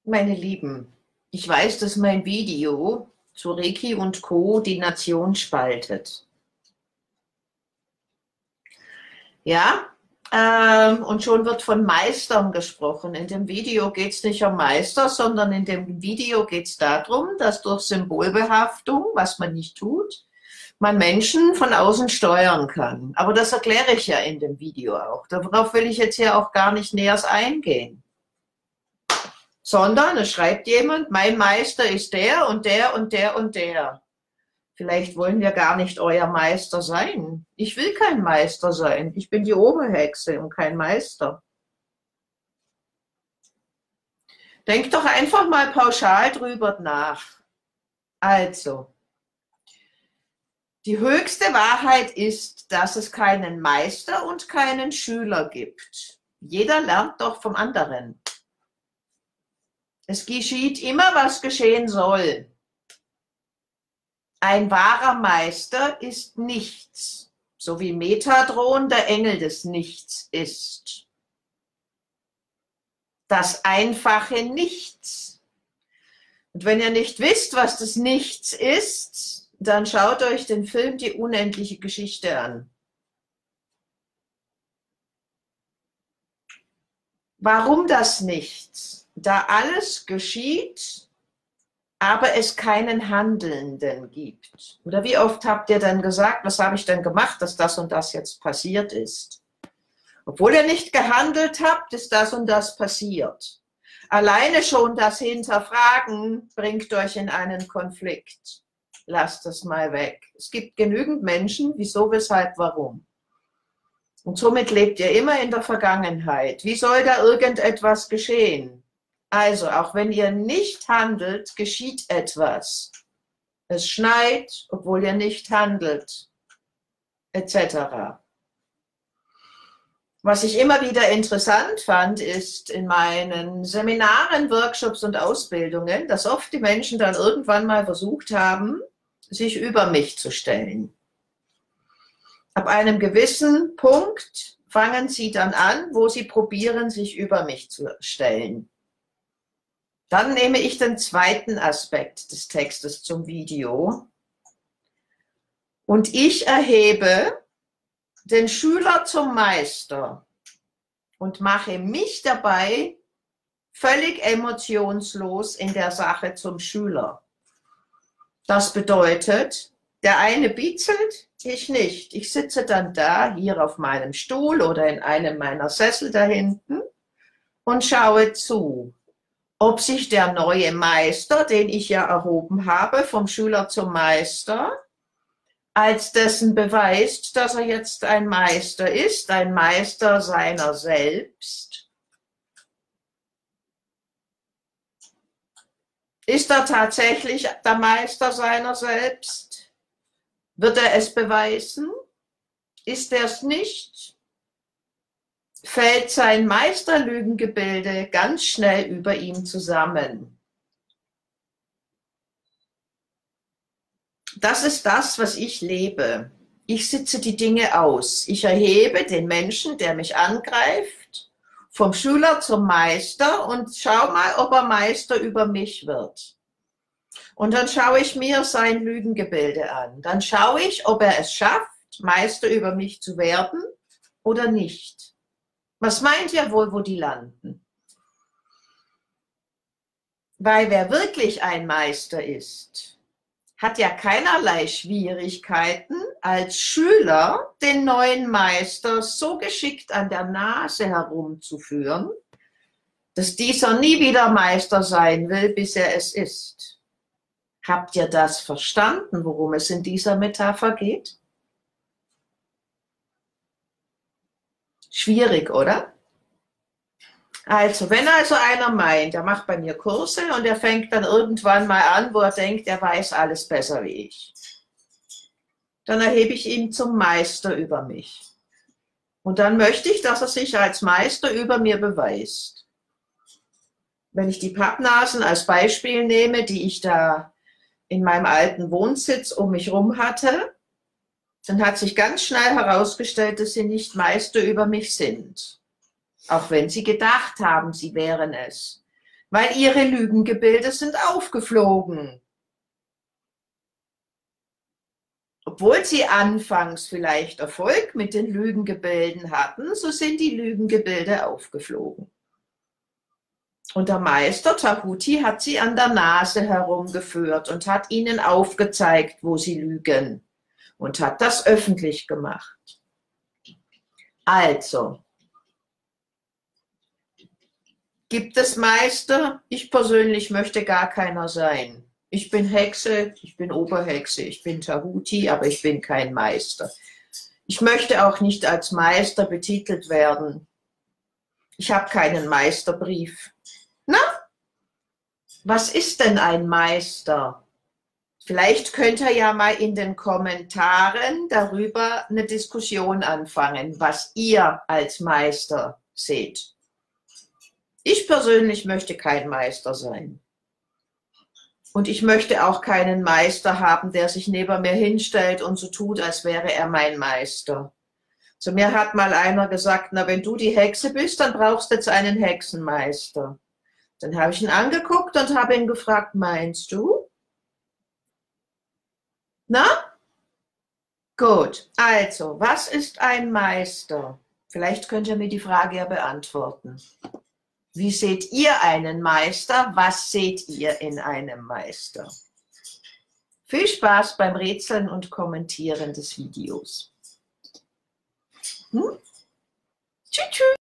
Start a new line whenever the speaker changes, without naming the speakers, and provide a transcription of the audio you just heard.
Meine Lieben, ich weiß, dass mein Video zu Reiki und Co. die Nation spaltet. Ja, und schon wird von Meistern gesprochen. In dem Video geht es nicht um Meister, sondern in dem Video geht es darum, dass durch Symbolbehaftung, was man nicht tut, man Menschen von außen steuern kann. Aber das erkläre ich ja in dem Video auch. Darauf will ich jetzt hier auch gar nicht näher eingehen. Sondern es schreibt jemand, mein Meister ist der und der und der und der. Vielleicht wollen wir gar nicht euer Meister sein. Ich will kein Meister sein. Ich bin die Oberhexe und kein Meister. Denkt doch einfach mal pauschal drüber nach. Also, die höchste Wahrheit ist, dass es keinen Meister und keinen Schüler gibt. Jeder lernt doch vom anderen. Es geschieht immer, was geschehen soll. Ein wahrer Meister ist nichts, so wie Metatron der Engel des Nichts ist. Das einfache Nichts. Und wenn ihr nicht wisst, was das Nichts ist, dann schaut euch den Film Die unendliche Geschichte an. Warum das Nichts? Da alles geschieht, aber es keinen Handelnden gibt. Oder wie oft habt ihr dann gesagt, was habe ich denn gemacht, dass das und das jetzt passiert ist? Obwohl ihr nicht gehandelt habt, ist das und das passiert. Alleine schon das Hinterfragen bringt euch in einen Konflikt. Lasst es mal weg. Es gibt genügend Menschen, wieso, weshalb, warum. Und somit lebt ihr immer in der Vergangenheit. Wie soll da irgendetwas geschehen? Also, auch wenn ihr nicht handelt, geschieht etwas. Es schneit, obwohl ihr nicht handelt, etc. Was ich immer wieder interessant fand, ist in meinen Seminaren, Workshops und Ausbildungen, dass oft die Menschen dann irgendwann mal versucht haben, sich über mich zu stellen. Ab einem gewissen Punkt fangen sie dann an, wo sie probieren, sich über mich zu stellen. Dann nehme ich den zweiten Aspekt des Textes zum Video und ich erhebe den Schüler zum Meister und mache mich dabei völlig emotionslos in der Sache zum Schüler. Das bedeutet, der eine bietzelt, ich nicht. Ich sitze dann da, hier auf meinem Stuhl oder in einem meiner Sessel da hinten und schaue zu, ob sich der neue Meister, den ich ja erhoben habe, vom Schüler zum Meister, als dessen beweist, dass er jetzt ein Meister ist, ein Meister seiner selbst. Ist er tatsächlich der Meister seiner selbst? Wird er es beweisen? Ist er es nicht? Fällt sein Meisterlügengebilde ganz schnell über ihm zusammen. Das ist das, was ich lebe. Ich sitze die Dinge aus. Ich erhebe den Menschen, der mich angreift, vom Schüler zum Meister und schau mal, ob er Meister über mich wird. Und dann schaue ich mir sein Lügengebilde an. Dann schaue ich, ob er es schafft, Meister über mich zu werden oder nicht. Was meint ihr wohl, wo die landen? Weil wer wirklich ein Meister ist, hat ja keinerlei Schwierigkeiten, als Schüler den neuen Meister so geschickt an der Nase herumzuführen, dass dieser nie wieder Meister sein will, bis er es ist. Habt ihr das verstanden, worum es in dieser Metapher geht? Schwierig, oder? Also, wenn also einer meint, er macht bei mir Kurse und er fängt dann irgendwann mal an, wo er denkt, er weiß alles besser wie ich, dann erhebe ich ihn zum Meister über mich. Und dann möchte ich, dass er sich als Meister über mir beweist. Wenn ich die Pappnasen als Beispiel nehme, die ich da in meinem alten Wohnsitz um mich rum hatte, dann hat sich ganz schnell herausgestellt, dass sie nicht Meister über mich sind. Auch wenn sie gedacht haben, sie wären es. weil ihre Lügengebilde sind aufgeflogen. Obwohl sie anfangs vielleicht Erfolg mit den Lügengebilden hatten, so sind die Lügengebilde aufgeflogen. Und der Meister Tahuti hat sie an der Nase herumgeführt und hat ihnen aufgezeigt, wo sie lügen, und hat das öffentlich gemacht. Also, gibt es Meister? Ich persönlich möchte gar keiner sein. Ich bin Hexe, ich bin Oberhexe, ich bin Tahuti, aber ich bin kein Meister. Ich möchte auch nicht als Meister betitelt werden. Ich habe keinen Meisterbrief. Na, was ist denn ein Meister? Vielleicht könnt ihr ja mal in den Kommentaren darüber eine Diskussion anfangen, was ihr als Meister seht. Ich persönlich möchte kein Meister sein. Und ich möchte auch keinen Meister haben, der sich neben mir hinstellt und so tut, als wäre er mein Meister. Zu mir hat mal einer gesagt, na, wenn du die Hexe bist, dann brauchst du jetzt einen Hexenmeister. Dann habe ich ihn angeguckt und habe ihn gefragt, meinst du? Na? Gut, also, was ist ein Meister? Vielleicht könnt ihr mir die Frage ja beantworten. Wie seht ihr einen Meister? Was seht ihr in einem Meister? Viel Spaß beim Rätseln und Kommentieren des Videos. Tschüss, tschüss.